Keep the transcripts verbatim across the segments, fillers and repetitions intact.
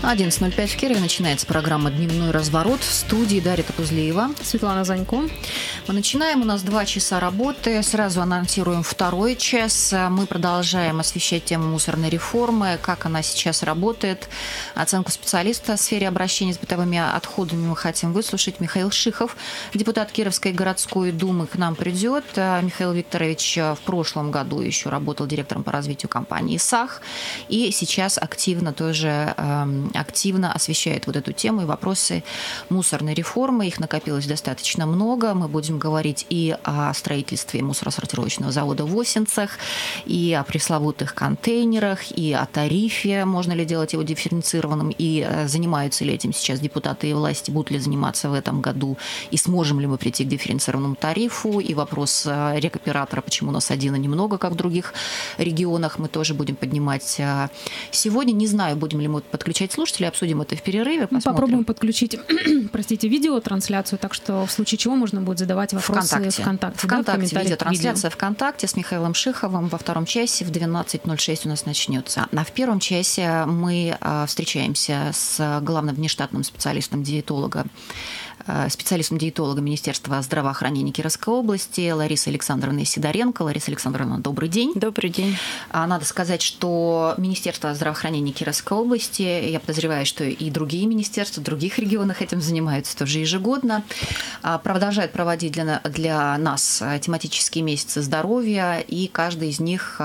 одиннадцать ноль пять в Кирове начинается программа «Дневной разворот». В студии Дарья Топузлеева. Светлана Занько. Мы начинаем. У нас два часа работы. Сразу анонсируем второй час. Мы продолжаем освещать тему мусорной реформы, как она сейчас работает. Оценку специалиста в сфере обращения с бытовыми отходами мы хотим выслушать. Михаил Шихов, депутат Кировской городской думы, к нам придет. Михаил Викторович в прошлом году еще работал директором по развитию компании САХ. И сейчас активно тоже активно освещает вот эту тему и вопросы мусорной реформы. Их накопилось достаточно много. Мы будем говорить и о строительстве мусоросортировочного завода в Осинцах, и о пресловутых контейнерах, и о тарифе, можно ли делать его дифференцированным, и занимаются ли этим сейчас депутаты и власти, будут ли заниматься в этом году, и сможем ли мы прийти к дифференцированному тарифу, и вопрос рекоператора, почему у нас один, а немного, как в других регионах, мы тоже будем поднимать сегодня. Не знаю, будем ли мы подключать слушателей, обсудим это в перерыве. Мы попробуем подключить, простите, видеотрансляцию, так что в случае чего можно будет задавать вопросы ВКонтакте. ВКонтакте, ВКонтакте, да, видеотрансляция ВКонтакте с Михаилом Шиховым во втором часе в двенадцать ноль шесть у нас начнется. А в первом часе мы встречаемся с главным внештатным специалистом диетолога специалистом-диетолога Министерства здравоохранения Кировской области Ларисой Александровной Сидоренко. Лариса Александровна, добрый день. Добрый день. Надо сказать, что Министерство здравоохранения Кировской области, я подозреваю, что и другие министерства в других регионах этим занимаются тоже ежегодно, продолжают проводить для, для нас тематические месяцы здоровья, и каждый из них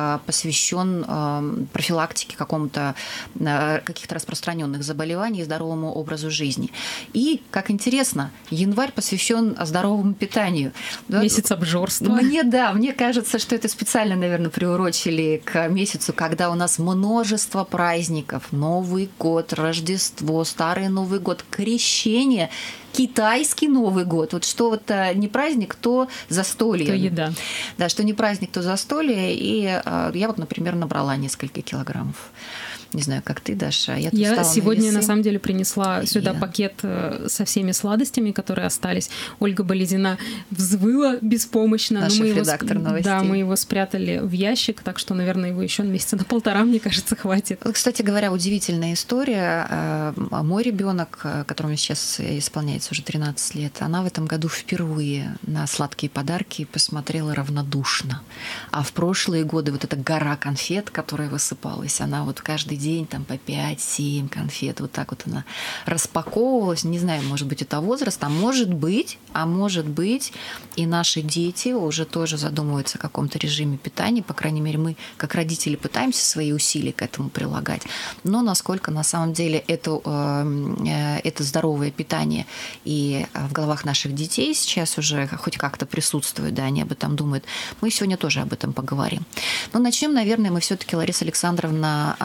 посвящен профилактике какому-то, каких-то распространенных заболеваний и здоровому образу жизни. И, как интересно, январь посвящен здоровому питанию. Месяц обжорства. Мне, да, мне кажется, что это специально, наверное, приурочили к месяцу, когда у нас множество праздников. Новый год, Рождество, Старый Новый год, Крещение, китайский Новый год. Вот что вот не праздник, то застолье. То еда. Да, что не праздник, то застолье. И я вот, например, набрала несколько килограммов. Не знаю, как ты, Даша. Я, я сегодня, на, на самом деле, принесла сюда я... пакет со всеми сладостями, которые остались. Ольга Болезина взвыла беспомощно. Наш мы редактор его... новостей. Да, мы его спрятали в ящик, так что, наверное, его еще месяца на полтора, мне кажется, хватит. Кстати говоря, удивительная история. Мой ребенок, которому сейчас исполняется уже тринадцать лет, она в этом году впервые на сладкие подарки посмотрела равнодушно. А в прошлые годы вот эта гора конфет, которая высыпалась, она вот каждый день там по пять-семь конфет, вот так вот она распаковывалась. Не знаю, может быть, это возраст, а может быть, а может быть, и наши дети уже тоже задумываются о каком-то режиме питания. По крайней мере, мы, как родители, пытаемся свои усилия к этому прилагать. Но насколько на самом деле это, это здоровое питание и в головах наших детей сейчас уже хоть как-то присутствует, да, они об этом думают. Мы сегодня тоже об этом поговорим. Но начнем, наверное, мы все-таки, Лариса Александровна,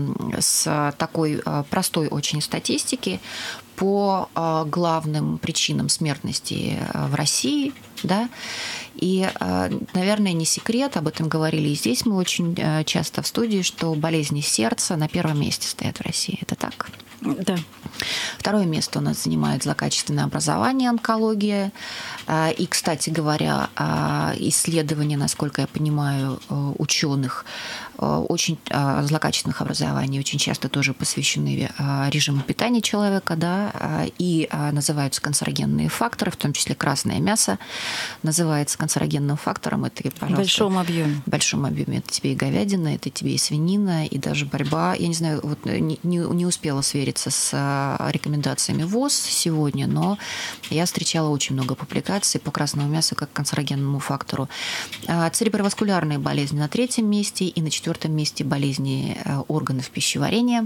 с такой простой очень статистики по главным причинам смертности в России, да, и, наверное, не секрет, об этом говорили и здесь мы очень часто в студии, что болезни сердца на первом месте стоят в России. Это так? Да. Второе место у нас занимает злокачественное образование, онкология. И, кстати говоря, исследования, насколько я понимаю, ученых очень злокачественных образований очень часто тоже посвящены режиму питания человека, да, и называются канцерогенные факторы, в том числе красное мясо называется канцерогенным фактором. Это, пожалуйста, в большом объеме. В большом объеме. Это тебе и говядина, это тебе и свинина, и даже борьба. Я не знаю, вот не, не успела свериться с рекомендациями ВОЗ сегодня, но я встречала очень много публикаций по красному мясу как канцерогенному фактору. Цереброваскулярные болезни на третьем месте, и на четвертом месте болезни органов пищеварения.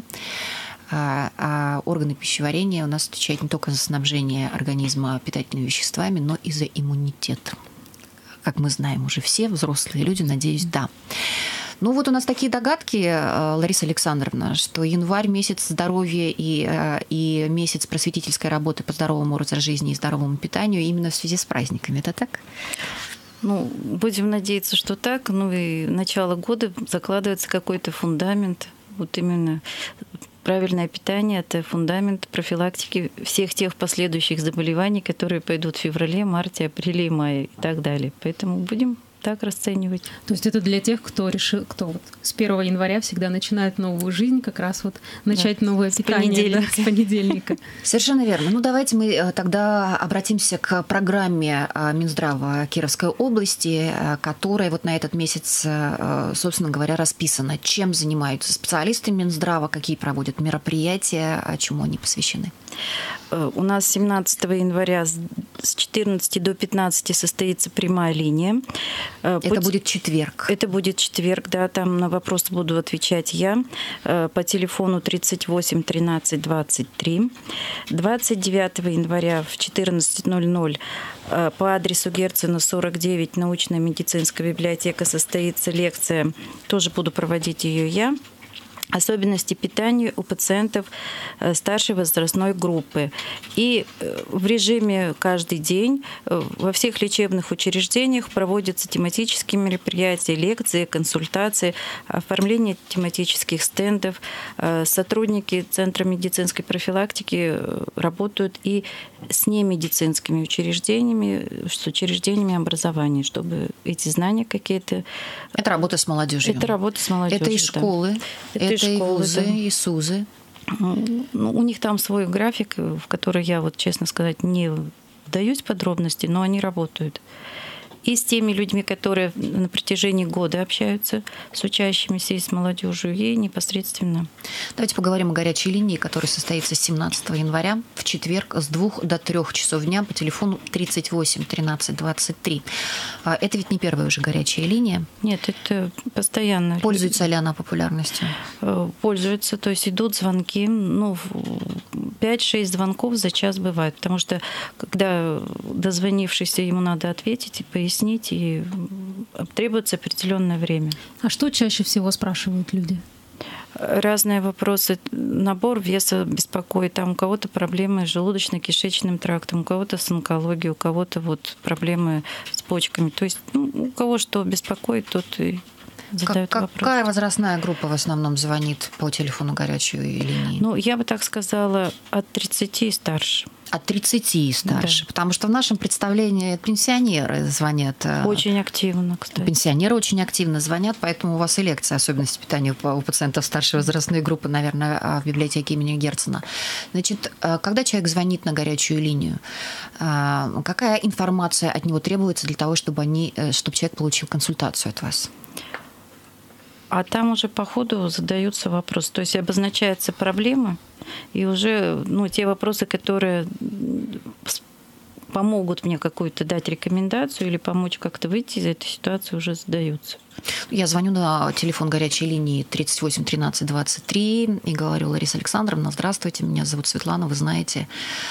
А органы пищеварения у нас отвечают не только за снабжение организма питательными веществами, но и за иммунитет. Как мы знаем уже все, взрослые люди, надеюсь, да. Ну вот у нас такие догадки, Лариса Александровна, что январь – месяц здоровья и, и месяц просветительской работы по здоровому образу жизни и здоровому питанию именно в связи с праздниками. Это так? Ну, будем надеяться, что так. Ну и начало года закладывается какой-то фундамент. Вот именно правильное питание – это фундамент профилактики всех тех последующих заболеваний, которые пойдут в феврале, марте, апреле, мае и так далее. Поэтому будем так расценивать. То есть это для тех, кто решил, кто вот с первого января всегда начинает новую жизнь, как раз вот начать да. новое питание с понедельника. Да, с понедельника. Совершенно верно. Ну, давайте мы тогда обратимся к программе Минздрава Кировской области, которая вот на этот месяц, собственно говоря, расписана. Чем занимаются специалисты Минздрава, какие проводят мероприятия, чему они посвящены? У нас семнадцатого января с четырнадцати до пятнадцати состоится прямая линия. Это Путь... будет четверг. Это будет четверг, да, там на вопросы буду отвечать я. По телефону тридцать восемь тринадцать двадцать три. двадцать девятого января в четырнадцать ноль ноль по адресу Герцена сорок девять, научная медицинская библиотека, состоится лекция. Тоже буду проводить ее я. Особенности питания у пациентов старшей возрастной группы. И в режиме каждый день во всех лечебных учреждениях проводятся тематические мероприятия, лекции, консультации, оформление тематических стендов. Сотрудники Центра медицинской профилактики работают и с немедицинскими учреждениями, с учреждениями образования, чтобы эти знания какие-то... Это работа с молодежью. Это работа с молодежью. Это и школы. Да. Это и школы, вузы, да. и СУЗы. Ну, у них там свой график, в который я, вот, честно сказать, не вдаюсь в подробности, но они работают. И с теми людьми, которые на протяжении года общаются с учащимися и с молодежью, и непосредственно. Давайте поговорим о горячей линии, которая состоится семнадцатого января в четверг с двух до трёх часов дня по телефону тридцать восемь тринадцать двадцать три. Это ведь не первая уже горячая линия? Нет, это постоянно. Пользуется ли она популярностью? Пользуется, то есть идут звонки, ну, пять-шесть звонков за час бывает, потому что когда дозвонившийся, ему надо ответить и пояснить, и требуется определенное время. А что чаще всего спрашивают люди? Разные вопросы. Набор веса беспокоит. Там у кого-то проблемы с желудочно-кишечным трактом, у кого-то с онкологией, у кого-то вот проблемы с почками. То есть ну, у кого что беспокоит, тот и задает как, вопрос. Какая возрастная группа в основном звонит по телефону горячей линии? Ну, я бы так сказала, от тридцати и старше. От тридцати и старше. Да. Потому что в нашем представлении пенсионеры звонят. Очень активно, кстати. Пенсионеры очень активно звонят, поэтому у вас и лекция особенности питания у пациентов старшей возрастной группы, наверное, в библиотеке имени Герцена. Значит, когда человек звонит на горячую линию, какая информация от него требуется для того, чтобы, они, чтобы человек получил консультацию от вас? А там уже по ходу задаются вопросы. То есть обозначается проблема, и уже ну, те вопросы, которые помогут мне какую-то дать рекомендацию или помочь как-то выйти из этой ситуации, уже задаются. Я звоню на телефон горячей линии тридцать восемь тринадцать двадцать три и говорю: Лариса Александровна, здравствуйте, меня зовут Светлана, вы знаете,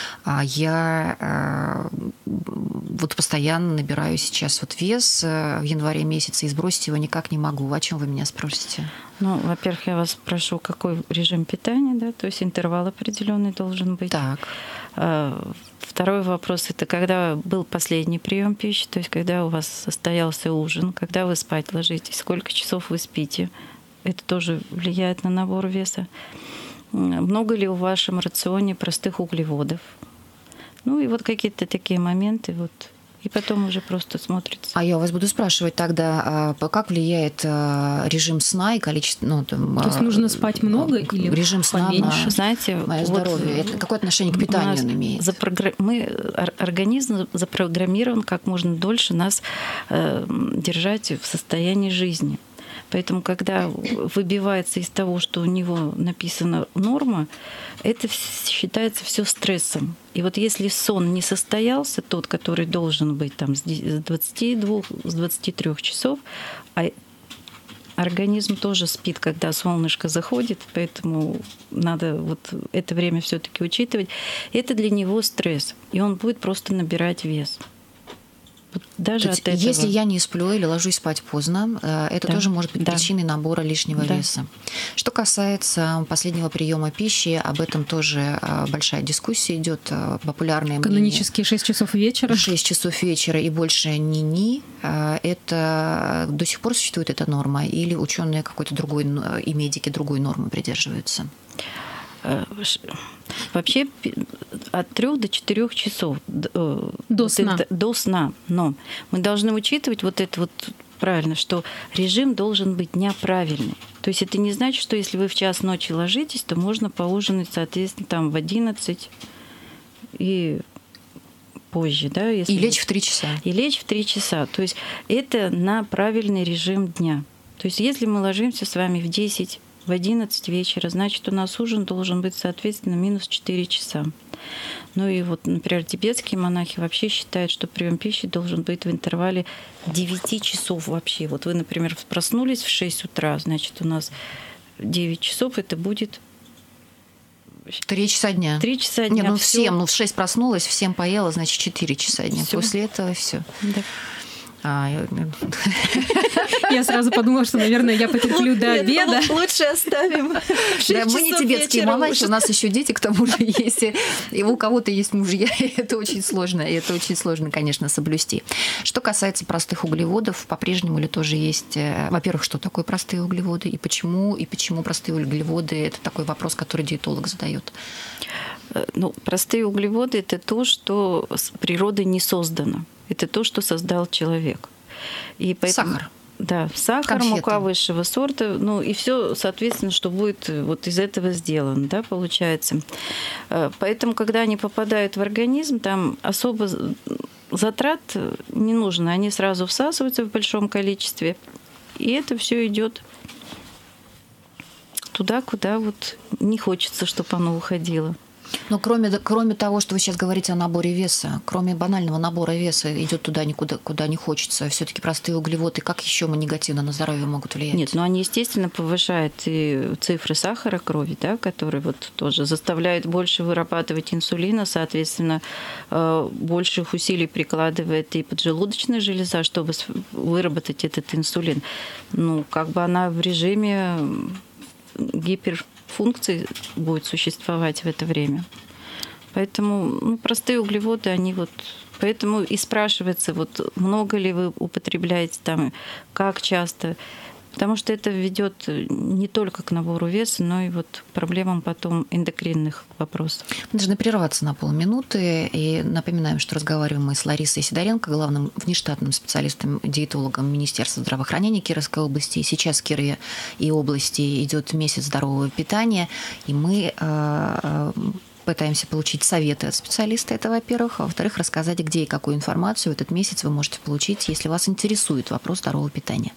я вот постоянно набираю сейчас вот вес в январе месяце и сбросить его никак не могу. О чем вы меня спросите? Ну, во-первых, я вас спрошу, какой режим питания, да, то есть интервал определенный должен быть. Так. Второй вопрос – это когда был последний прием пищи, то есть когда у вас состоялся ужин, когда вы спать ложитесь, сколько часов вы спите. Это тоже влияет на набор веса. Много ли в вашем рационе простых углеводов? Ну и вот какие-то такие моменты вот. И потом уже просто смотрится. А я у вас буду спрашивать тогда, как влияет режим сна и количество... Ну, там, то есть нужно спать много или режим сна поменьше? На Знаете, мое здоровье? Вот это какое отношение к питанию он имеет? Запрогр... Мы, организм запрограммирован как можно дольше нас э, держать в состоянии жизни. Поэтому, когда выбивается из того, что у него написана норма, это считается все стрессом. И вот если сон не состоялся, тот, который должен быть там, с двадцати двух, с двадцати трёх часов, а организм тоже спит, когда солнышко заходит, поэтому надо вот это время все-таки учитывать. Это для него стресс, и он будет просто набирать вес. Даже от этого. Если я не сплю или ложусь спать поздно, это да. тоже может быть да. причиной набора лишнего да. веса. Что касается последнего приема пищи, об этом тоже большая дискуссия идет, популярное мнение. Канонические шесть часов вечера. шесть часов вечера и больше ни-ни. Это до сих пор существует эта норма, или ученые какой-то другой и медики другой нормы придерживаются? Вообще от трёх до четырёх часов до сна. Это, до сна. Но мы должны учитывать вот это вот правильно, что режим должен быть дня правильный. То есть это не значит, что если вы в час ночи ложитесь, то можно поужинать, соответственно, там в одиннадцать и позже. Да, если... И лечь в три часа. И лечь в три часа. То есть это на правильный режим дня. То есть если мы ложимся с вами в десять, в одиннадцать вечера, значит, у нас ужин должен быть, соответственно, минус четыре часа. Ну и вот, например, тибетские монахи вообще считают, что прием пищи должен быть в интервале девяти часов вообще. Вот вы, например, проснулись в шесть утра, значит, у нас девять часов это будет... Три часа дня. Три часа дня. Не, ну в семь, ну в шесть проснулась, в семь поела, значит, четыре часа дня. Всё. После этого все. Да. А, я... я сразу подумала, что, наверное, я потерплю до обеда. Лучше оставим. Да, мы не тибетские монахи, у нас еще дети, к тому же, есть. И у кого-то есть мужья, и это очень сложно. И это очень сложно, конечно, соблюсти. Что касается простых углеводов, по-прежнему ли тоже есть... Во-первых, что такое простые углеводы, и почему, и почему простые углеводы – это такой вопрос, который диетолог задает. Ну, простые углеводы – это то, что с природой не создано. Это то, что создал человек. И поэтому, сахар. Да, сахар, конфеты. Мука высшего сорта, ну и все, соответственно, что будет вот из этого сделано, да, получается. Поэтому, когда они попадают в организм, там особо затрат не нужно, они сразу всасываются в большом количестве, и это все идет туда, куда вот не хочется, чтобы оно уходило. Но кроме, кроме того, что вы сейчас говорите о наборе веса, кроме банального набора веса, идет туда никуда, куда не хочется, все-таки простые углеводы, как еще мы негативно на здоровье могут влиять? Нет, но они, естественно, повышают и цифры сахара крови, да, которые вот тоже заставляют больше вырабатывать инсулина, соответственно, больших усилий прикладывает и поджелудочная железа, чтобы выработать этот инсулин. Ну, как бы она в режиме гипер функции будет существовать в это время. Поэтому ну, простые углеводы, они вот... Поэтому и спрашивается, вот много ли вы употребляете там, как часто. Потому что это ведет не только к набору веса, но и вот к проблемам потом эндокринных вопросов. Мы должны прерваться на полминуты. И напоминаем, что разговариваем мы с Ларисой Сидоренко, главным внештатным специалистом-диетологом Министерства здравоохранения Кировской области. И сейчас в Кирове и области идет месяц здорового питания. И мы пытаемся получить советы от специалиста, это во-первых. А во-вторых, рассказать, где и какую информацию в этот месяц вы можете получить, если вас интересует вопрос здорового питания.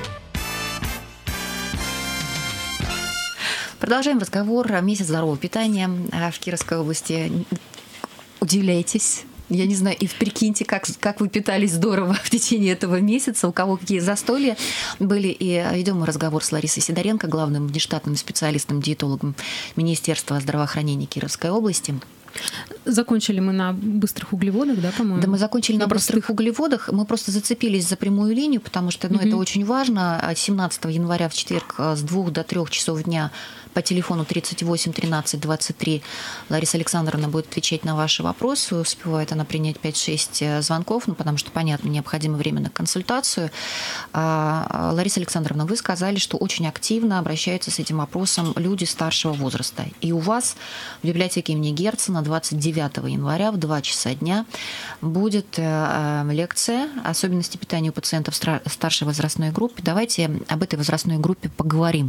Продолжаем разговор о месяце здорового питания в Кировской области. Удивляйтесь. Я не знаю, и прикиньте, как, как вы питались здорово в течение этого месяца, у кого какие застолья были. И ведем мы разговор с Ларисой Сидоренко, главным внештатным специалистом-диетологом Министерства здравоохранения Кировской области. Закончили мы на быстрых углеводах, да, по-моему? Да, мы закончили на, на быстрых углеводах. Мы просто зацепились за прямую линию, потому что ну, угу. это очень важно. семнадцатого января в четверг с двух до трёх часов дня по телефону тридцать восемь тринадцать двадцать три Лариса Александровна будет отвечать на ваши вопросы. Успевает она принять пять-шесть звонков, ну, потому что, понятно, необходимо время на консультацию. А, Лариса Александровна, вы сказали, что очень активно обращаются с этим вопросом люди старшего возраста. И у вас в библиотеке имени Герцена двадцать девятого января в два часа дня будет лекция «Особенности питания у пациентов старшей возрастной группы». Давайте об этой возрастной группе поговорим.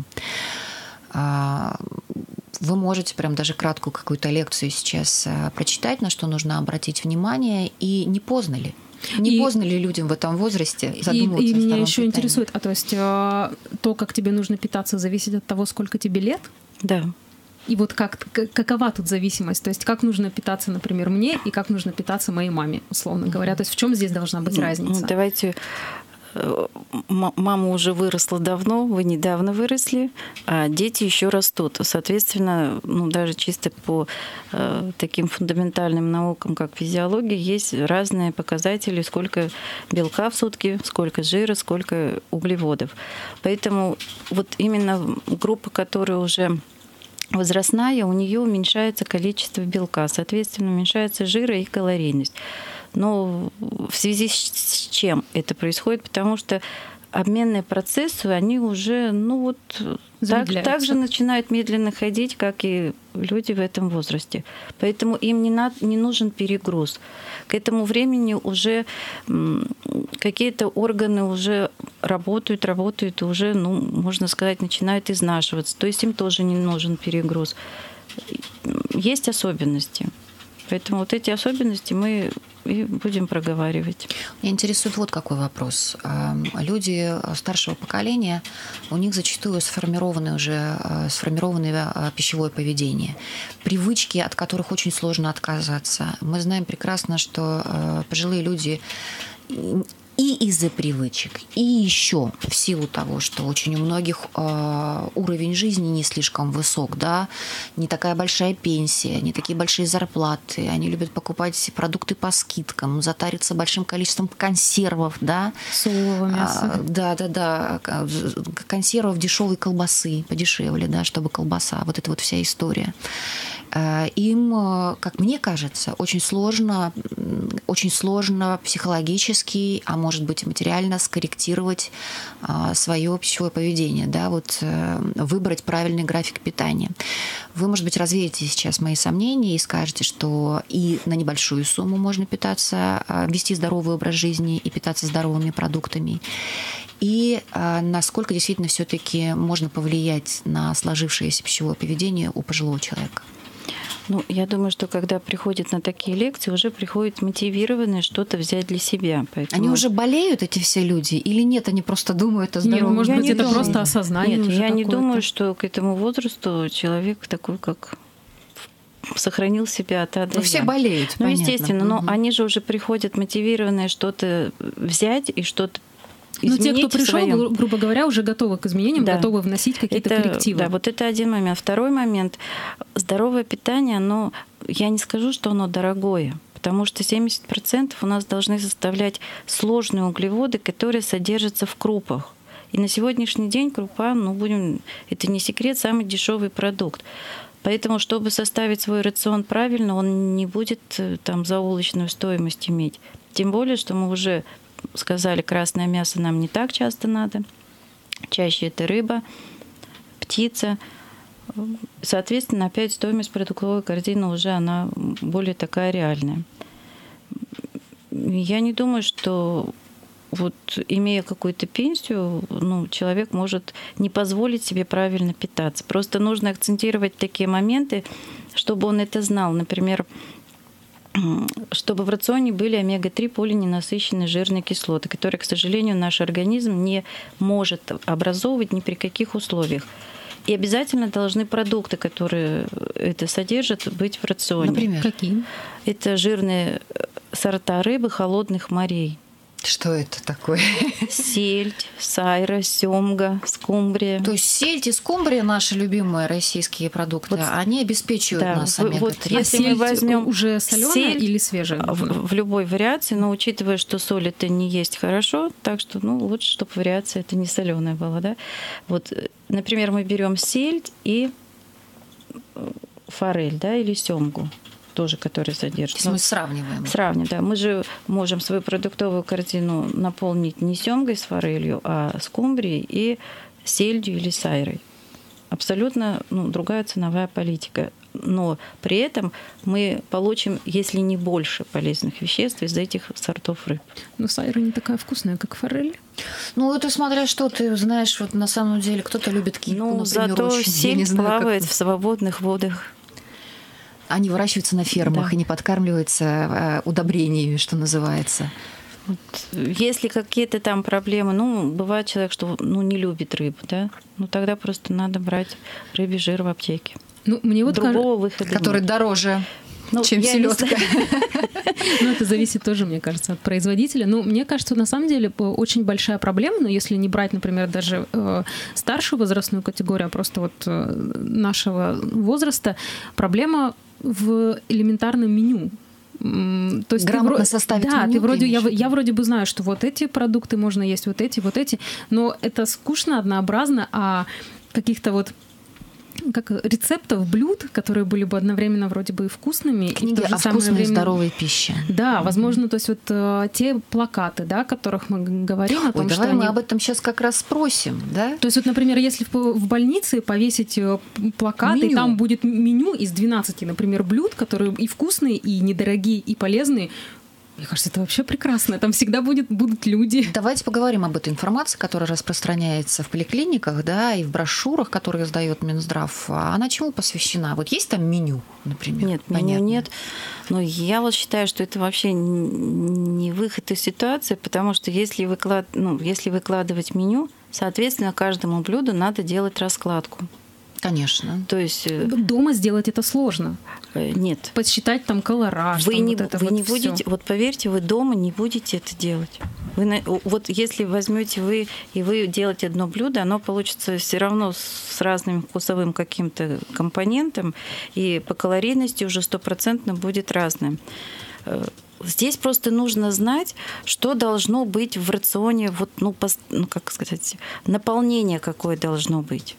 Вы можете прям даже краткую какую-то лекцию сейчас прочитать, на что нужно обратить внимание, и не поздно ли? Не и, поздно ли людям в этом возрасте задумываться и, и о здоровом меня еще питании? интересует, а то есть то, как тебе нужно питаться, зависит от того, сколько тебе лет? Да. И вот как, какова тут зависимость? То есть как нужно питаться, например, мне, и как нужно питаться моей маме, условно говоря? То есть в чем здесь должна быть разница? Ну, давайте... Мама уже выросла давно, вы недавно выросли, а дети еще растут. Соответственно, ну, даже чисто по э, таким фундаментальным наукам, как физиология, есть разные показатели, сколько белка в сутки, сколько жира, сколько углеводов. Поэтому вот именно группа, которая уже возрастная, у нее уменьшается количество белка, соответственно, уменьшается жира и калорийность. Но в связи с чем это происходит? Потому что обменные процессы, они уже, ну вот, так, так же начинают медленно ходить, как и люди в этом возрасте. Поэтому им не, надо, не нужен перегруз. К этому времени уже какие-то органы уже работают, работают, и уже, ну, можно сказать, начинают изнашиваться. То есть им тоже не нужен перегруз. Есть особенности. Поэтому вот эти особенности мы и будем проговаривать. Меня интересует вот какой вопрос. Люди старшего поколения, у них зачастую сформированы уже сформированное пищевое поведение, привычки, от которых очень сложно отказаться. Мы знаем прекрасно, что пожилые люди и из-за привычек, и еще в силу того, что очень у многих э, уровень жизни не слишком высок, да, не такая большая пенсия, не такие большие зарплаты, они любят покупать продукты по скидкам, затариться большим количеством консервов, да, сырого мяса, а, да, да, да, консервов, дешевой колбасы, подешевле, да, чтобы колбаса, вот эта вот вся история. Им, как мне кажется, очень сложно, очень сложно психологически, а может быть и материально скорректировать свое пищевое поведение, да, вот выбрать правильный график питания. Вы, может быть, развеете сейчас мои сомнения и скажете, что и на небольшую сумму можно питаться, вести здоровый образ жизни и питаться здоровыми продуктами. И насколько действительно все-таки можно повлиять на сложившееся пищевое поведение у пожилого человека? Ну, я думаю, что когда приходят на такие лекции, уже приходят мотивированные что-то взять для себя. Поэтому... Они уже болеют, эти все люди, или нет, они просто думают о здоровье? Нет, может я быть, не это думаю. просто осознание. Нет, уже я не какое-то. думаю, что к этому возрасту человек такой, как сохранил себя от А до Ну, Я. все болеют, Ну, понятно. естественно, но Угу. они же уже приходят мотивированные что-то взять и что-то Но те, кто в пришел, своем. гру- грубо говоря, уже готовы к изменениям, Да. готовы вносить какие-то Это- коррективы. Да, вот это один момент. Второй момент. Здоровое питание, оно, я не скажу, что оно дорогое, потому что семьдесят процентов у нас должны составлять сложные углеводы, которые содержатся в крупах. И на сегодняшний день крупа, ну, будем, это не секрет, самый дешевый продукт. Поэтому, чтобы составить свой рацион правильно, он не будет э, там заоблачную стоимость иметь. Тем более, что мы уже сказали, красное мясо нам не так часто надо. Чаще это рыба, птица. Соответственно, опять стоимость продуктовой корзины уже она более такая реальная. Я не думаю, что вот имея какую-то пенсию, ну, человек может не позволить себе правильно питаться. Просто нужно акцентировать такие моменты, чтобы он это знал. Например, чтобы в рационе были омега три полиненасыщенные жирные кислоты, которые, к сожалению, наш организм не может образовывать ни при каких условиях. И обязательно должны продукты, которые это содержат, быть в рационе. Например? Какие? Это жирные сорта рыбы холодных морей. Что это такое? Сельдь, сайра, сёмга, скумбрия. То есть сельдь и скумбрия, наши любимые российские продукты, Вот, они обеспечивают да, нас вы- омега вот три. если а мы сельдь возьмем уже соленая сельдь или свежая? в, в любой вариации, но учитывая, что соль это не есть хорошо, так что ну, лучше, чтобы вариация это не соленая была. Да? Вот, например, мы берем сельдь и форель, да, или сёмгу, тоже, которые То содержат. есть мы сравниваем. Сравним, да. Мы же можем свою продуктовую корзину наполнить не сёмгой с форелью, а скумбрией и сельдью или сайрой. Абсолютно ну, другая ценовая политика. Но при этом мы получим, если не больше полезных веществ из этих сортов рыб. Но сайра не такая вкусная, как форель. Ну, это смотря что ты знаешь, вот на самом деле кто-то любит кильку, Ну, например, зато очень. Я не сельдь знаю, как плавает это. в свободных водах. Они выращиваются на фермах Да. и не подкармливаются э, удобрениями, что называется. Вот, если какие-то там проблемы, ну, бывает человек, что ну, не любит рыбу, да, ну тогда просто надо брать рыбий жир в аптеке. Ну, мне вот Другого выхода Который нет. дороже, Ну, чем я не селедка. знаю. Ну, это зависит тоже, мне кажется, от производителя. Ну, мне кажется, на самом деле очень большая проблема, но если не брать, например, даже э, старшую возрастную категорию, а просто вот э, нашего возраста, проблема в элементарном меню. М, То есть ты Грамотно вро- составить да, меню, ты ты вроде, я, имеешь в виду? я вроде бы знаю, что вот эти продукты можно есть, вот эти, вот эти, но это скучно, однообразно, а каких-то вот как рецептов блюд, которые были бы одновременно вроде бы и вкусными. и в Книги то же о самое вкусной и время- здоровой пище. Да, возможно, то есть вот э, те плакаты, да, о которых мы г- говорим, о том, Ой, что давай мы они... об этом сейчас как раз спросим, да? То есть вот, например, если в, в больнице повесить э, п- плакат, Меню. и там будет меню из двенадцати, например, блюд, которые и вкусные, и недорогие, и полезные, Мне кажется, это вообще прекрасно. Там всегда будет, будут люди. Давайте поговорим об этой информации, которая распространяется в поликлиниках, да, и в брошюрах, которые издает Минздрав. Она чему посвящена? Вот есть там меню, например? Нет, меню Понятно. нет. Но я вот считаю, что это вообще не выход из ситуации, потому что если, выклад... ну, если выкладывать меню, соответственно, каждому блюду надо делать раскладку. Конечно. То есть дома сделать это сложно. Нет. Подсчитать там колораж. Вы там не, вот это вы вот не будете, всё. вот поверьте, вы дома не будете это делать. Вы, вот если возьмете вы и вы делаете одно блюдо, оно получится все равно с разным вкусовым каким-то компонентом, и по калорийности уже стопроцентно будет разным. Здесь просто нужно знать, что должно быть в рационе, вот, ну, пос, ну как сказать, наполнение какое должно быть.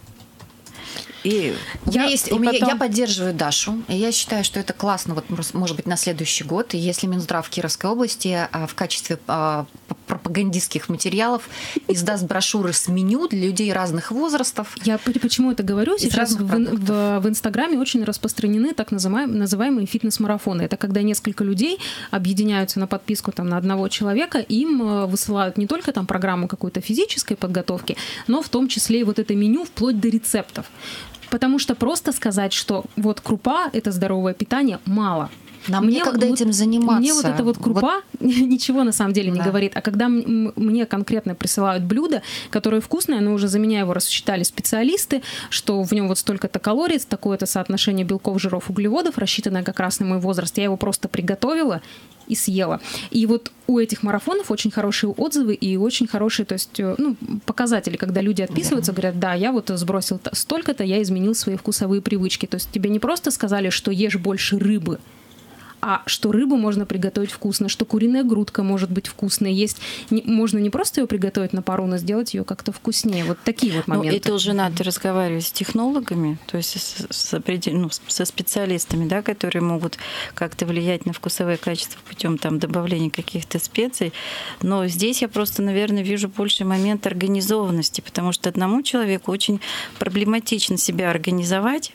И я, я, есть, и у меня, потом... я поддерживаю Дашу, и я считаю, что это классно, вот, может быть, на следующий год. И если Минздрав Кировской области в качестве пропагандистских материалов издаст брошюры с меню для людей разных возрастов. Я почему это говорю? Сейчас в, в, в Инстаграме очень распространены так называемые, называемые фитнес-марафоны. Это когда несколько людей объединяются на подписку там, на одного человека, им высылают не только там, программу какой-то физической подготовки, но в том числе и вот это меню вплоть до рецептов. Потому что просто сказать, что вот крупа – это здоровое питание, мало. Нам мне некогда вот, этим заниматься. Мне вот эта вот крупа вот... ничего на самом деле не да. говорит. А когда мне конкретно присылают блюдо, которое вкусное, но уже за меня его рассчитали специалисты, что в нем вот столько-то калорий, такое-то соотношение белков, жиров, углеводов, рассчитанное как раз на мой возраст, я его просто приготовила и съела. И вот у этих марафонов очень хорошие отзывы и очень хорошие, то есть, ну, показатели, когда люди отписываются, да. говорят, да, я вот сбросил столько-то, я изменил свои вкусовые привычки. То есть тебе не просто сказали, что ешь больше рыбы, а что рыбу можно приготовить вкусно, что куриная грудка может быть вкусной. Есть, не, можно не просто ее приготовить на пару, но сделать ее как-то вкуснее. Вот такие вот моменты. Ну, это уже надо разговаривать с технологами, то есть с, с определ... ну, со специалистами, да, которые могут как-то влиять на вкусовые качества путем там, добавления каких-то специй. Но здесь я просто, наверное, вижу больше момент организованности, потому что одному человеку очень проблематично себя организовать.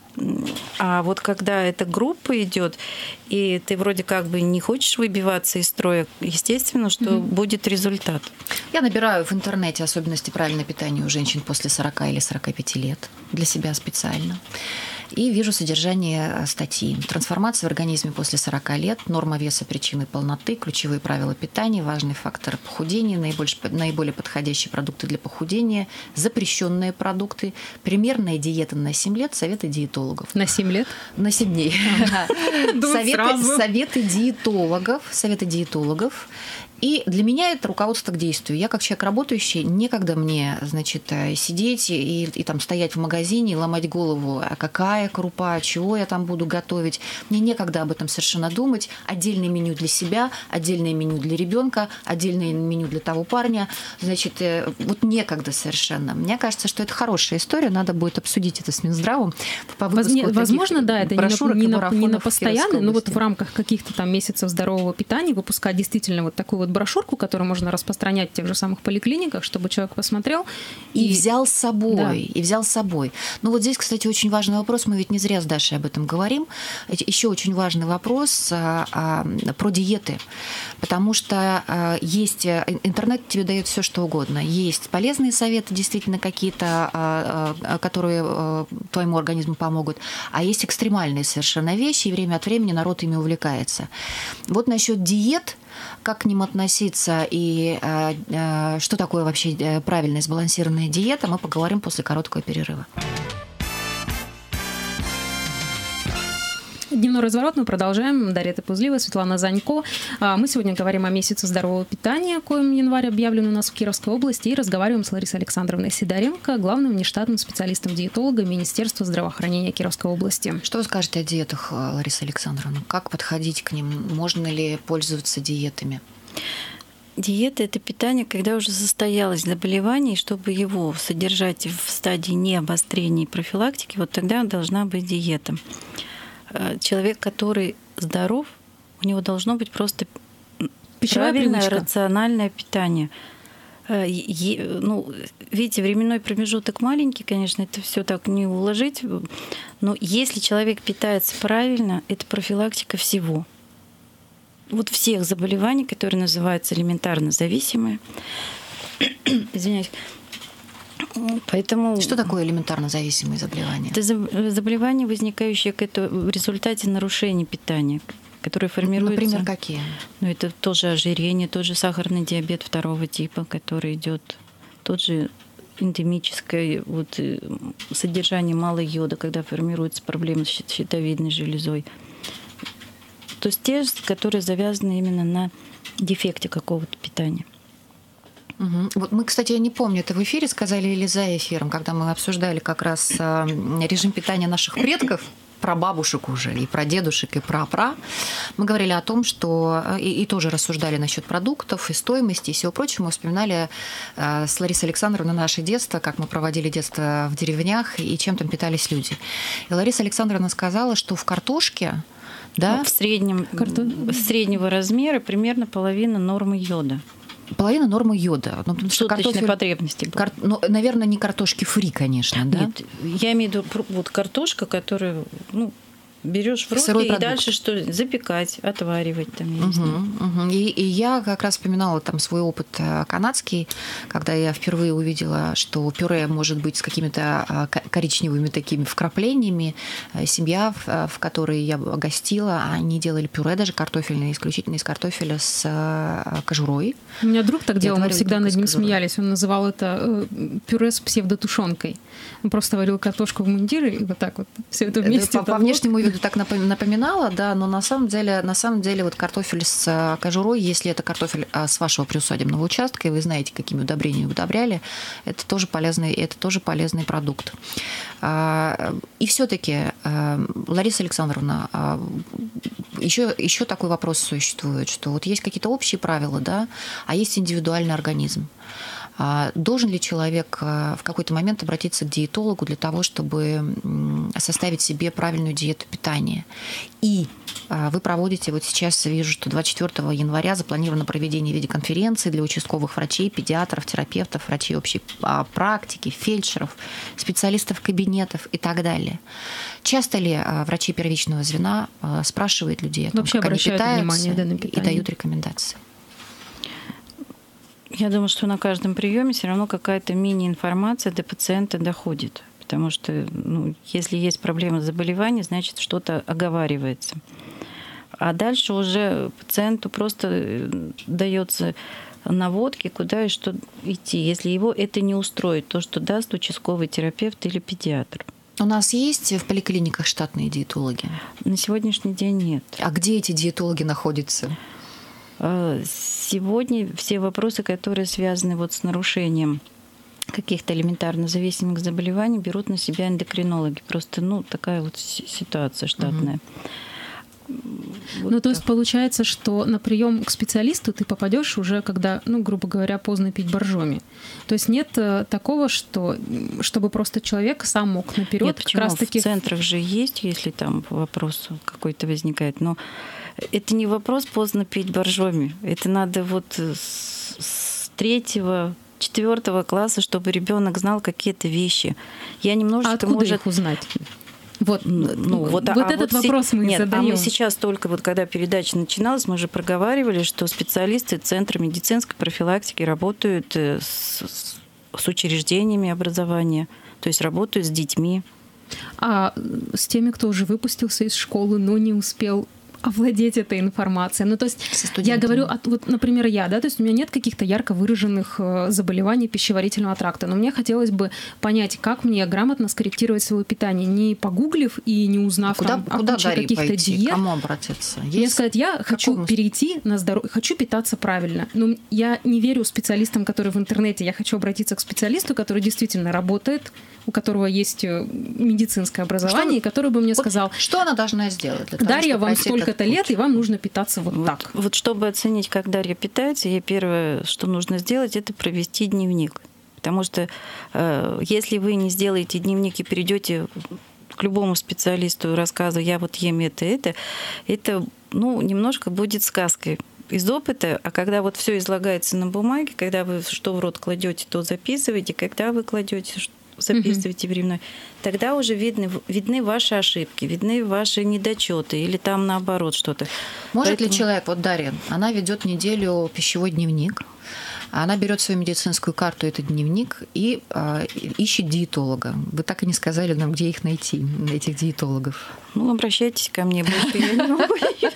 А вот когда эта группа идет, и ты вроде как бы не хочешь выбиваться из строя, естественно, что mm-hmm. будет результат. Я набираю в интернете особенности правильного питания у женщин после сорока или сорока пяти лет для себя специально. И вижу содержание статьи. Трансформация в организме после сорока лет, норма веса, причины полноты, ключевые правила питания, важный фактор похудения, наиболее, наиболее подходящие продукты для похудения, запрещенные продукты, примерная диета на семь лет, советы диетологов. На семь лет? На семь дней. Советы диетологов. Советы диетологов. И для меня это руководство к действию. Я, как человек работающий, некогда мне, значит, сидеть и, и там стоять в магазине и ломать голову, а какая крупа, чего я там буду готовить. Мне некогда об этом совершенно думать. Отдельное меню для себя, отдельное меню для ребенка, отдельное меню для того парня. Значит, вот некогда совершенно. Мне кажется, что это хорошая история. Надо будет обсудить это с Минздравом. По выпуску Возможно, да, это не на, не на постоянный, но вот в рамках каких-то там месяцев здорового питания выпускать действительно вот такую вот брошюрку, которую можно распространять в тех же самых поликлиниках, чтобы человек посмотрел. И, и взял с собой. Да. И взял с собой. Ну вот здесь, кстати, очень важный вопрос. Мы ведь не зря с Дашей об этом говорим. Еще очень важный вопрос а, а, про диеты. Потому что а, есть... Интернет тебе дает все, что угодно. Есть полезные советы, действительно, какие-то, а, а, которые а, твоему организму помогут. А есть экстремальные совершенно вещи, и время от времени народ ими увлекается. Вот насчет диет, как к ним относиться и э, э, что такое вообще правильная сбалансированная диета, мы поговорим после короткого перерыва. Дневной разворот мы продолжаем. Дарья Топузлива, Светлана Занько. Мы сегодня говорим о месяце здорового питания, коим январь объявлен у нас в Кировской области, и разговариваем с Ларисой Александровной Сидоренко, главным внештатным специалистом-диетологом Министерства здравоохранения Кировской области. Что вы скажете о диетах, Лариса Александровна? Как подходить к ним? Можно ли пользоваться диетами? Диета – это питание, когда уже состоялось заболевание, и чтобы его содержать в стадии необострения и профилактики, вот тогда должна быть диета. Человек, который здоров, у него должно быть просто пищевая правильное, привычка. Рациональное питание. Ну, видите, временной промежуток маленький, конечно, это все так не уложить. Но если человек питается правильно, это профилактика всего. вот всех заболеваний, которые называются элементарно зависимые. Извиняюсь. Поэтому... Что такое элементарно зависимые заболевания? Это заболевания, возникающие в результате нарушений питания, которые формируются... Например, какие? Ну, это тоже ожирение, тот же сахарный диабет второго типа, который идет, тот же эндемическое вот, содержание малого йода, когда формируются проблемы с щитовидной железой. То есть те, которые завязаны именно на дефекте какого-то питания. Угу. Вот мы, кстати, я не помню, это в эфире сказали или за эфиром, когда мы обсуждали как раз режим питания наших предков, про бабушек уже, и про дедушек, и про пра. Мы говорили о том, что... И, и тоже рассуждали насчет продуктов, и стоимости, и всего прочего. Мы вспоминали э, с Ларисой Александровной наше детство, как мы проводили детство в деревнях, и чем там питались люди. И Лариса Александровна сказала, что в картошке... Да? Ну, в среднем, Карто... среднего размера примерно половина нормы йода. Половина нормы йода. Ну, суточной картофель... потребности. Кар... Ну, наверное, не картошки фри, конечно, да? Нет, я имею в виду вот картошка, которую, ну, берешь в руки сырой и продукт. Дальше что? Запекать, отваривать там. Я угу, угу. И, и я как раз вспоминала там свой опыт канадский, когда я впервые увидела, что пюре может быть с какими-то коричневыми такими вкраплениями. Семья, в которой я гостила, они делали пюре даже картофельное, исключительно из картофеля с кожурой. У меня друг так делал, мы всегда над ним смеялись. Он называл это пюре с псевдотушенкой. Он просто варил картошку в мундире и вот так вот все это вместе. По, по внешнему виду так напоминала, да, но на самом деле, на самом деле вот картофель с кожурой, если это картофель с вашего приусадебного участка, и вы знаете, какими удобрениями удобряли, это тоже полезный, это тоже полезный продукт. И все-таки, Лариса Александровна, еще, еще такой вопрос существует, что вот есть какие-то общие правила, да, а есть индивидуальный организм. Должен ли человек в какой-то момент обратиться к диетологу для того, чтобы составить себе правильную диету питания? И вы проводите, вот сейчас вижу, что двадцать четвёртого января запланировано проведение видеоконференции для участковых врачей, педиатров, терапевтов, врачей общей практики, фельдшеров, специалистов кабинетов и так далее. Часто ли врачи первичного звена спрашивают людей о том, вообще как они питаются, внимание, да, на питание, и дают рекомендации? Я думаю, что на каждом приеме все равно какая-то мини-информация до пациента доходит. Потому что ну, если есть проблема заболевания, значит, что-то оговаривается. А дальше уже пациенту просто дается наводки, куда и что идти, если его это не устроит, то, что даст участковый терапевт или педиатр. У нас есть в поликлиниках штатные диетологи? На сегодняшний день нет. А где эти диетологи находятся? Сегодня все вопросы, которые связаны вот с нарушением каких-то элементарно зависимых заболеваний, берут на себя эндокринологи. Просто ну, такая вот ситуация штатная. Угу. Вот ну, то есть получается, что на прием к специалисту ты попадешь уже, когда, ну, грубо говоря, поздно пить боржоми. То есть нет такого, что чтобы просто человек сам мог наперед. Нет, почему? Как раз таки в центрах же есть, если там вопрос какой-то возникает. Но это не вопрос поздно пить боржоми. Это надо вот с третьего, четвертого класса, чтобы ребенок знал какие-то вещи. Я немножечко, а откуда может... их узнать? Вот, ну, вот, вот а этот вот вопрос се... мы Нет, задаем. А мы сейчас только, вот, когда передача начиналась, мы же проговаривали, что специалисты Центра медицинской профилактики работают с, с учреждениями образования, то есть работают с детьми. А с теми, кто уже выпустился из школы, но не успел овладеть этой информацией. Ну, то есть я говорю, вот, например, я, да, то есть у меня нет каких-то ярко выраженных заболеваний пищеварительного тракта, но мне хотелось бы понять, как мне грамотно скорректировать свое питание, не погуглив и не узнав куда, там, куда о куче каких-то пойти? диет. К кому обратиться? Есть я сказать, я какому... хочу перейти на здоровье, хочу питаться правильно, но я не верю специалистам, которые в интернете, я хочу обратиться к специалисту, который действительно работает, у которого есть медицинское образование, что, и который бы мне вот сказал, что она должна сделать для того, Дарья, вам столько-то лет, и вам нужно питаться вот, вот так. Вот чтобы оценить, как Дарья питается, ей первое, что нужно сделать, это провести дневник. Потому что э, если вы не сделаете дневник и перейдете к любому специалисту, рассказывая, я вот ем это, это, это ну, немножко будет сказкой из опыта, а когда вот все излагается на бумаге, когда вы что в рот кладете, то записываете, когда вы кладете сопутствуете временной, тогда уже видны, видны ваши ошибки, видны ваши недочеты или там наоборот что-то. Может Поэтому... ли человек, вот Дарья, она ведет неделю пищевой дневник, она берет свою медицинскую карту, этот дневник, и э, ищет диетолога. Вы так и не сказали нам, где их найти, этих диетологов. Ну, обращайтесь ко мне, больше я не могу.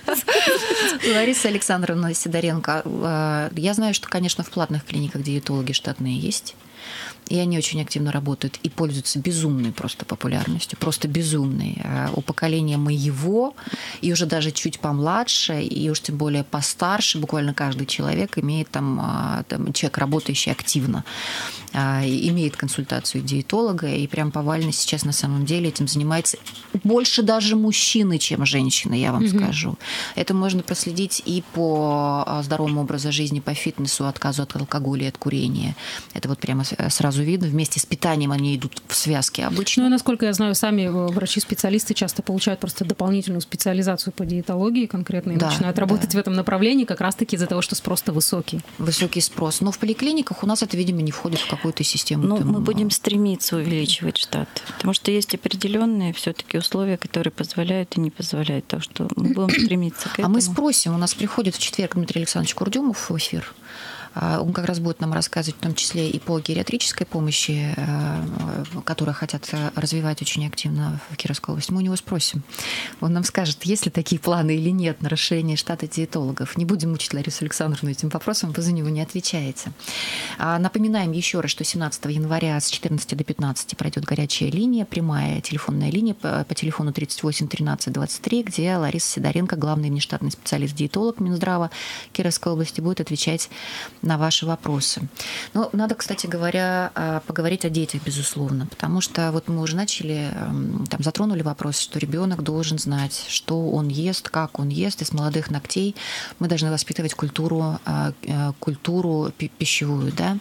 Лариса Александровна Сидоренко, я знаю, что, конечно, в платных клиниках диетологи штатные есть. И они очень активно работают и пользуются безумной просто популярностью, просто безумной. У поколения моего, и уже даже чуть помладше, и уж тем более постарше, буквально каждый человек имеет там, там человек, работающий активно, имеет консультацию диетолога, и прям повально сейчас на самом деле этим занимается больше даже мужчины, чем женщины, я вам mm-hmm. скажу. Это можно проследить и по здоровому образу жизни, по фитнесу, отказу от алкоголя и от курения. Это вот прямо сразу видно. Вместе с питанием они идут в связке обычно. Ну, и, насколько я знаю, сами врачи-специалисты часто получают просто дополнительную специализацию по диетологии конкретно и да, начинают работать да. в этом направлении как раз-таки из-за того, что спрос-то высокий. Высокий спрос. Но в поликлиниках у нас это, видимо, не входит в какую-то систему. Ну, мы будем стремиться увеличивать штат, потому что есть определенные все-таки условия, которые позволяют и не позволяют. Так что мы будем стремиться к этому. А мы спросим. У нас приходит в четверг Дмитрий Александрович Курдюмов в эфир. Он как раз будет нам рассказывать в том числе и по гериатрической помощи, которую хотят развивать очень активно в Кировской области. Мы у него спросим. Он нам скажет, есть ли такие планы или нет на расширение штата диетологов. Не будем мучить Ларису Александровну этим вопросом, вы за него не отвечаете. Напоминаем еще раз, что семнадцатого января с четырнадцати до пятнадцати пройдет горячая линия, прямая телефонная линия по телефону тридцать восемь тринадцать двадцать три, где Лариса Сидоренко, главный внештатный специалист-диетолог Минздрава Кировской области, будет отвечать на ваши вопросы. Но надо, кстати говоря, поговорить о детях, безусловно, потому что вот мы уже начали, там затронули вопрос, что ребенок должен знать, что он ест, как он ест, и с молодых ногтей мы должны воспитывать культуру, культуру пищевую, да.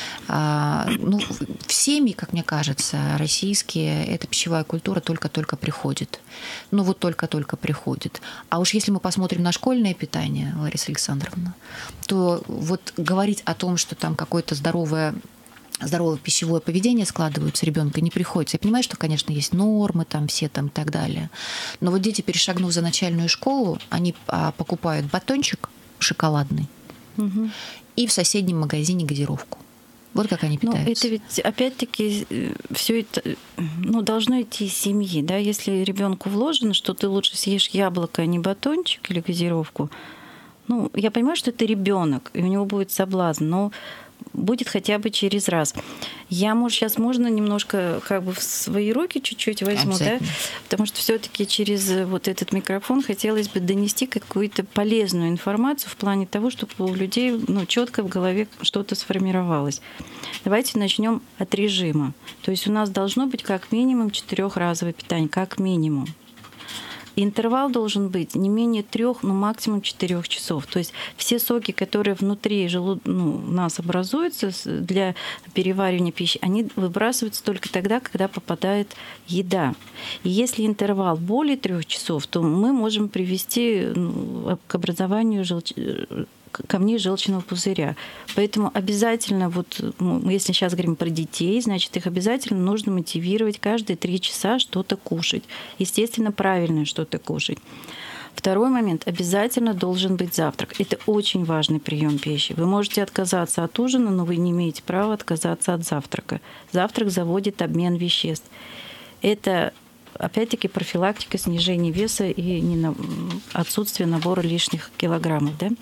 Ну, в семьи, как мне кажется, российские, эта пищевая культура только-только приходит. Ну, вот только-только приходит. А уж если мы посмотрим на школьное питание, Лариса Александровна, то вот говорить о том, что там какое-то здоровое здоровое пищевое поведение складывается ребенка, не приходится. Я понимаю, что, конечно, есть нормы там все там и так далее. Но вот дети, перешагнув за начальную школу, они покупают батончик шоколадный угу. и в соседнем магазине газировку. Вот как они питаются. Ну, это ведь, опять-таки, все это ну, должно идти из семьи. Да? Если ребенку вложено, что ты лучше съешь яблоко, а не батончик или газировку, ну, я понимаю, что это ребенок, и у него будет соблазн, но будет хотя бы через раз. Я, может, сейчас можно немножко как бы в свои руки чуть-чуть возьму, да? Потому что все-таки через вот этот микрофон хотелось бы донести какую-то полезную информацию в плане того, чтобы у людей ну, четко в голове что-то сформировалось. Давайте начнем от режима. То есть у нас должно быть как минимум четырехразовое питание, как минимум. Интервал должен быть не менее трех, но максимум четырех часов. То есть все соки, которые внутри желуд... ну, у нас образуются для переваривания пищи, они выбрасываются только тогда, когда попадает еда. И если интервал более трех часов, то мы можем привести ну, к образованию желч... камней желчного пузыря. Поэтому обязательно, вот, если сейчас говорим про детей, значит, их обязательно нужно мотивировать каждые три часа что-то кушать. Естественно, правильное что-то кушать. Второй момент. Обязательно должен быть завтрак. Это очень важный прием пищи. Вы можете отказаться от ужина, но вы не имеете права отказаться от завтрака. Завтрак заводит обмен веществ. Это опять-таки профилактика снижения веса и отсутствие набора лишних килограммов. Да?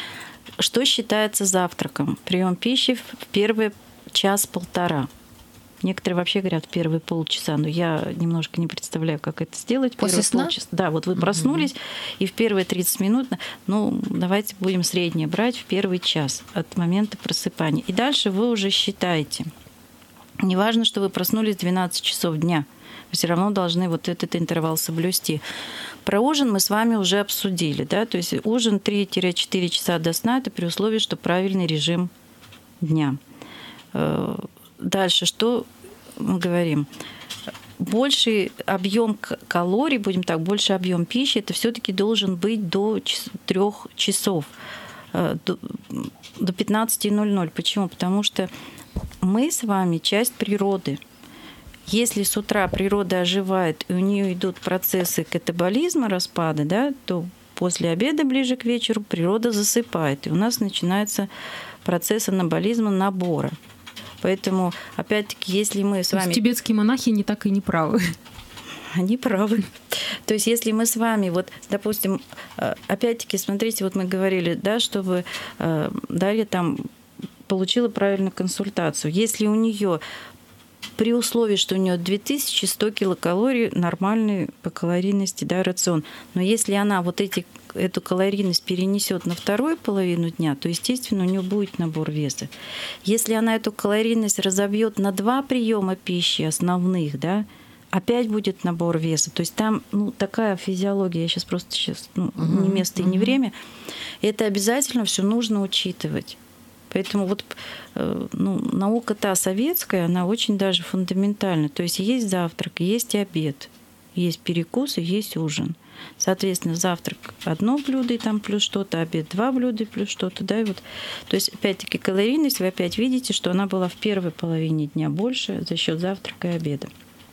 Что считается завтраком? Прием пищи в первый час-полтора. Некоторые вообще говорят в первые полчаса, но я немножко не представляю, как это сделать. После сна? Полчаса. Да, вот вы проснулись, mm-hmm. и в первые тридцать минут, ну, давайте будем среднее брать в первый час от момента просыпания. И дальше вы уже считаете. Неважно, что вы проснулись в двенадцать часов дня, вы все равно должны вот этот интервал соблюсти. Про ужин мы с вами уже обсудили, да, то есть ужин три-четыре часа до сна, это при условии, что правильный режим дня. Дальше, что мы говорим? Больший объем калорий, будем так, больший объем пищи, это все-таки должен быть до трех часов, до пятнадцати ноль ноль. Почему? Потому что мы с вами часть природы. Если с утра природа оживает, и у нее идут процессы катаболизма, распада, да, то после обеда, ближе к вечеру, природа засыпает, и у нас начинается процесс анаболизма, набора. Поэтому, опять-таки, если мы с То вами... есть тибетские монахи не так и не правы. Они правы. То есть если мы с вами, вот, допустим, опять-таки, смотрите, вот мы говорили, да, чтобы Дарья там получила правильную консультацию. Если у нее при условии, что у нее две тысячи сто килокалорий нормальный по калорийности, да, рацион, но если она вот эти, эту калорийность перенесет на вторую половину дня, то, естественно, у нее будет набор веса. Если она эту калорийность разобьет на два приема пищи основных, да, опять будет набор веса. То есть там, ну, такая физиология, я сейчас просто сейчас, ну, uh-huh, не место и не uh-huh. время. Это обязательно все нужно учитывать. Поэтому вот, ну, наука та советская, она очень даже фундаментальна. То есть есть завтрак, есть обед, есть перекус и есть ужин. Соответственно, завтрак одно блюдо и там плюс что-то, обед два блюда и плюс что-то, да, и вот. То есть, опять-таки, калорийность, вы опять видите, что она была в первой половине дня больше за счет завтрака и обеда.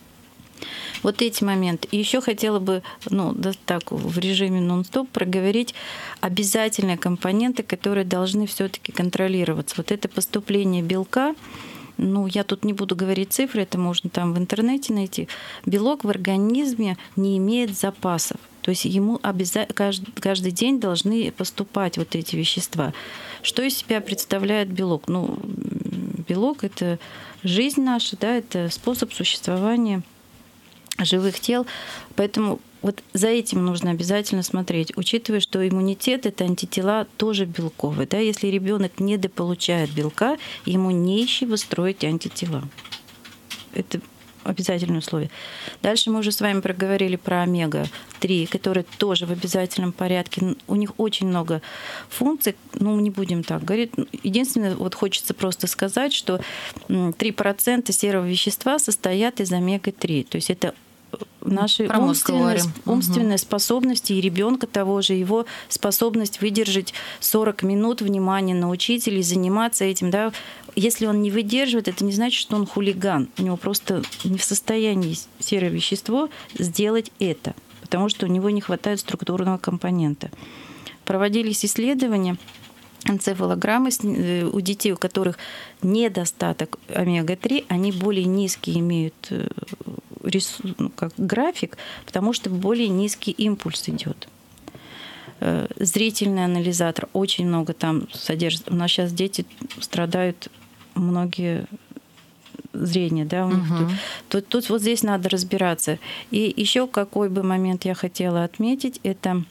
Вот эти моменты. И еще хотела бы, ну, да, так в режиме нон-стоп проговорить обязательные компоненты, которые должны все-таки контролироваться. Вот это поступление белка. Ну, я тут не буду говорить цифры, это можно там в интернете найти. Белок в организме не имеет запасов. То есть ему обязательно каждый, каждый день должны поступать вот эти вещества. Что из себя представляет белок? Ну, белок — это жизнь наша, да, это способ существования живых тел. Поэтому вот за этим нужно обязательно смотреть, учитывая, что иммунитет — это антитела тоже белковые. Да? Если ребенок недополучает белка, ему не из чего строить антитела. Это обязательное условие. Дальше мы уже с вами проговорили про омега три, которые тоже в обязательном порядке. У них очень много функций, ну, не будем так говорить. Единственное, вот хочется просто сказать, что три процента серого вещества состоят из омега три. То есть это наши умственные, умственные угу. способности и ребенка того же, его способность выдержать сорок минут внимания на учителя и заниматься этим. Да. Если он не выдерживает, это не значит, что он хулиган. У него просто не в состоянии серое вещество сделать это, потому что у него не хватает структурного компонента. Проводились исследования, энцефалограммы у детей, у которых недостаток омега три, они более низкие имеют рису, ну, как график, потому что более низкий импульс идет. Зрительный анализатор очень много там содержит. У нас сейчас дети страдают, многие зрение, да, у них угу. тут, тут, тут вот здесь надо разбираться. И еще какой бы момент я хотела отметить, это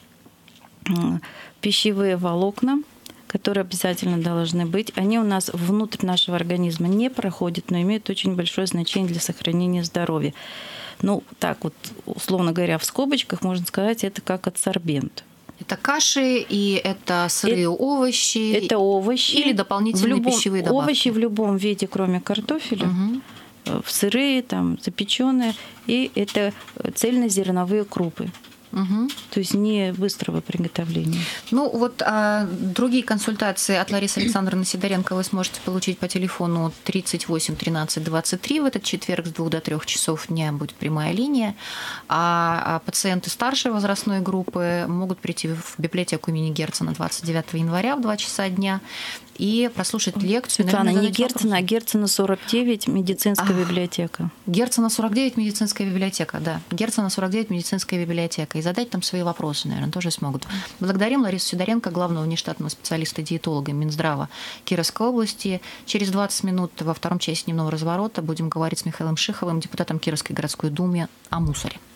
пищевые волокна, которые обязательно должны быть. Они у нас внутрь нашего организма не проходят, но имеют очень большое значение для сохранения здоровья. Ну, так вот, условно говоря, в скобочках можно сказать, это как адсорбент. Это каши и это сырые это, овощи. Это овощи. Или дополнительные любом, пищевые добавки. Овощи в любом виде, кроме картофеля. Угу. В сырые, там, запеченные. И это цельнозерновые крупы. Угу. То есть не быстрого приготовления. Ну вот а, другие консультации от Ларисы Александровны Сидоренко вы сможете получить по телефону тридцать восемь тринадцать двадцать три. В этот четверг с двух до трёх часов дня будет прямая линия. А, а пациенты старшей возрастной группы могут прийти в библиотеку имени Герцена двадцать девятого января в два часа дня и прослушать лекцию. Светлана, не Герцена, а Герцена сорок девять, медицинская а, библиотека. Герцена сорок девять, медицинская библиотека, да. Герцена сорок девять, медицинская библиотека. И задать там свои вопросы, наверное, тоже смогут. Благодарим Ларису Сидоренко, главного внештатного специалиста-диетолога Минздрава Кировской области. Через двадцать минут во втором часе дневного разворота будем говорить с Михаилом Шиховым, депутатом Кировской городской думы, о мусоре.